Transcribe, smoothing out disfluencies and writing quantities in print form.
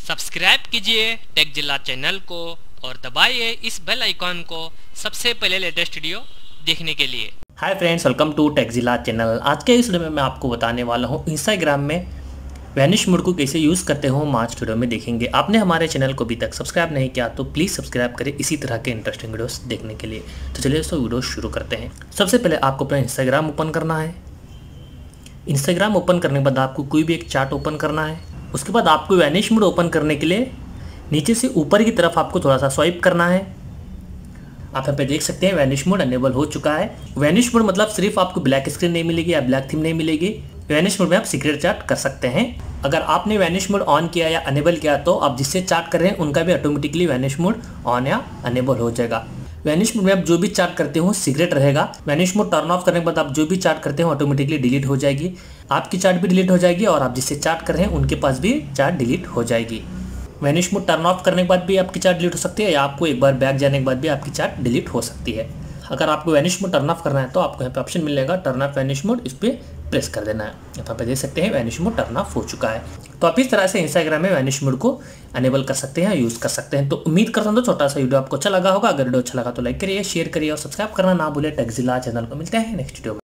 Subscribe कीजिए take जिला channel को और दबाइए इस बेल आइकॉन को सबसे पहले लेटेस्ट वीडियो देखने के लिए। Hi friends, welcome to tech जिला चैनल। आज के इस वीडियो में मैं आपको बताने वाला हूँ इंस्टाग्राम में वैनिश मोड को कैसे यूज़ करते हो। हम आज वीडियो में देखेंगे। आपने हमारे चैनल को अभी तक सब्सक्राइब नहीं किया तो प्लीज़ सब्सक्राइब करें इसी तरह के इंटरेस्टिंग वीडियोस देखने के लिए। तो चलिए दोस्तों वीडियो शुरू करते हैं। सबसे पहले आपको अपना इंस्टाग्राम ओपन करना है। इंस्टाग्राम ओपन करने के बाद आपको कोई भी एक चार्ट ओपन करना है। उसके बाद आपको वैनिश मोड ओपन करने के लिए नीचे से ऊपर की तरफ आपको थोड़ा सा स्वाइप करना है। आप यहाँ पे देख सकते हैं वैनिश मोड अनेबल हो चुका है। वैनिश मोड मतलब सिर्फ आपको ब्लैक स्क्रीन नहीं मिलेगी या ब्लैक थीम नहीं मिलेगी। वैनिश मोड में आप सीक्रेट चैट कर सकते हैं। अगर आपने वैनिश मोड ऑन किया या अनेबल किया तो आप जिससे चैट कर रहे हैं उनका भी ऑटोमेटिकली वैनिश मोड ऑन या अनेबल हो जाएगा। वैनिश मोड में आप जो भी चैट करते हो सीक्रेट रहेगा। वैनिश मोड टर्न ऑफ करने के बाद आप जो भी चैट करते हो ऑटोमेटिकली डिलीट हो जाएगी। आपकी चैट भी डिलीट हो जाएगी और आप जिससे चैट कर रहे हैं उनके पास भी चैट डिलीट हो जाएगी। वैनिश मोड टर्न ऑफ करने के बाद भी आपकी चैट डिलीट हो सकती है या आपको एक बार बैक जाने के बाद भी आपकी चैट डिलीट हो सकती है। अगर आपको वैनिश मोड टर्न ऑफ करना है तो आपको यहाँ पे ऑप्शन मिलेगा टर्न ऑफ वैनिश मोड, इस पर प्रेस कर देना है। यहाँ पे देख सकते हैं वैनिश मोड टर्न ऑफ हो चुका है। तो आप इस तरह से इंस्टाग्राम में वैनिश मोड को अनेबल कर सकते हैं, यूज़ कर सकते हैं। तो उम्मीद करता हूँ छोटा सा वीडियो आपको अच्छा लगा होगा। अगर वीडियो अच्छा लगा तो लाइक करिए, शेयर करिए और सब्सक्राइब करना ना भूले टेक जिला चैनल को। मिलते हैं नेक्स्ट वीडियो में।